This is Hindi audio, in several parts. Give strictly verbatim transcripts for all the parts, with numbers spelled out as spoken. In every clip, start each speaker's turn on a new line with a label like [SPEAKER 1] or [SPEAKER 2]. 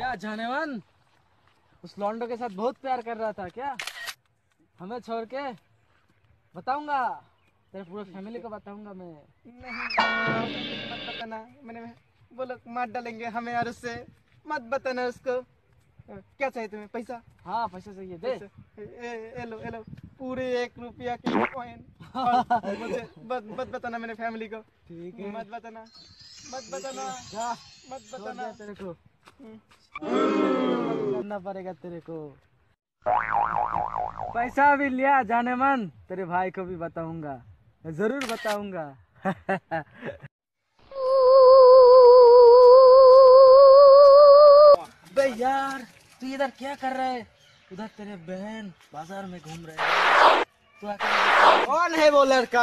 [SPEAKER 1] क्या जाने मन उस लौंडो के साथ बहुत प्यार कर रहा था क्या? हमें छोड़ के? बताऊंगा तेरे पूरे फैमिली को बताऊंगा मैं।
[SPEAKER 2] नहीं मत बताना, मैंने वो लोग मार डालेंगे हमें और उससे मत बताना उसको। क्या चाहिए तुम्हें? पैसा?
[SPEAKER 1] हाँ पैसा चाहिए, दे।
[SPEAKER 2] ए, ए, ए लो ए लो पूरे एक रुपया के कॉइन। मुझे मत मत बताना मेरे फैमिली को।
[SPEAKER 1] ठीक है,
[SPEAKER 2] मत बताना मत बताना
[SPEAKER 1] जा
[SPEAKER 2] मत बताना।
[SPEAKER 1] तेरे को करना पड़ेगा तेरे को। पैसा भी लिया जाने मन, तेरे भाई को भी बताऊंगा, जरूर बताऊंगा। बे यार तू इधर क्या कर रहा है? उधर तेरे बहन बाजार में घूम रहे हैं। तू आकर
[SPEAKER 2] कौन है वो लड़का?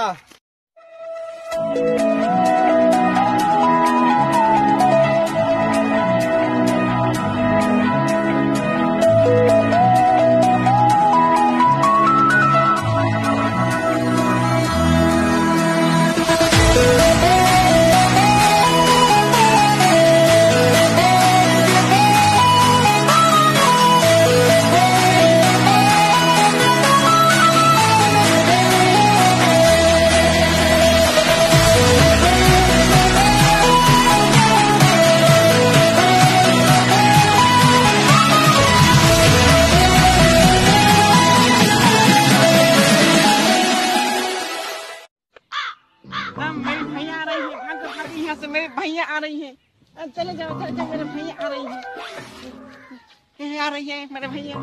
[SPEAKER 2] मेरे भैया आ रही है, भागो भागो यहाँ से, मेरे भैया आ रही है। चले जाओ चले जाओ, मेरे भैया आ रही है, आ रही है मेरे भैया।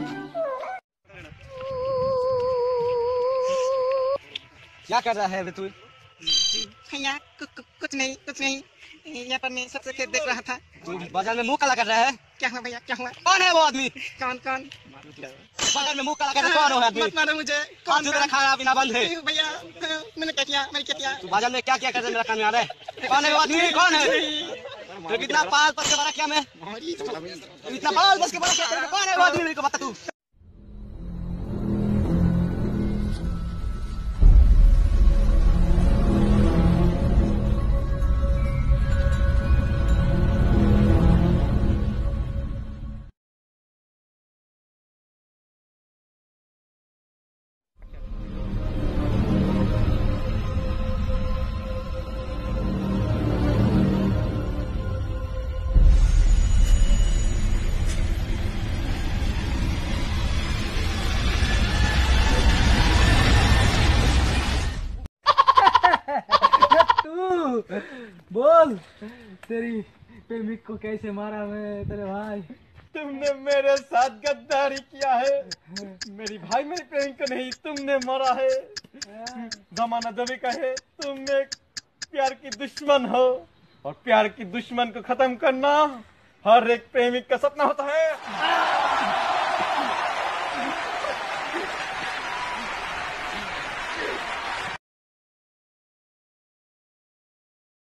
[SPEAKER 1] क्या कर रहा है तू?
[SPEAKER 2] भैया कुछ नहीं कुछ नहीं, यहाँ पर मैं सबसे खेत देख रहा था।
[SPEAKER 1] तू बाजार में मुंह काला कर रहा है?
[SPEAKER 2] क्या हुआ भैया, क्या हुआ?
[SPEAKER 1] कौन है वो आदमी?
[SPEAKER 2] कौन कौन?
[SPEAKER 1] बाजार में मुंह काला कर रहा है, कौन है आदमी?
[SPEAKER 2] मत मारो मुझे।
[SPEAKER 1] कौन तेरा खाना पीना बंद है?
[SPEAKER 2] भैया मैंने क्या किया, मैंने क्या किया?
[SPEAKER 1] तू बाजार में क्या क्या कर रहा है? मेरा कान में आ रहा है। कौन है वो आदमी? कौन है? तो कितना पाल बस के बड़ा क्या मैं? इतना पाल बस के बड़ा क्या? कौन है वो आदमी? मेरे को बता तू। बोल तेरी प्रेमिक को कैसे मारा मैं तेरे भाई?
[SPEAKER 2] तुमने मेरे साथ गद्दारी किया है। मेरी भाई मेरी प्रेमिक को नहीं, तुमने मारा है। जमाना दबी का है, तुम एक प्यार की दुश्मन हो और प्यार की दुश्मन को खत्म करना हर एक प्रेमिक का सपना होता है।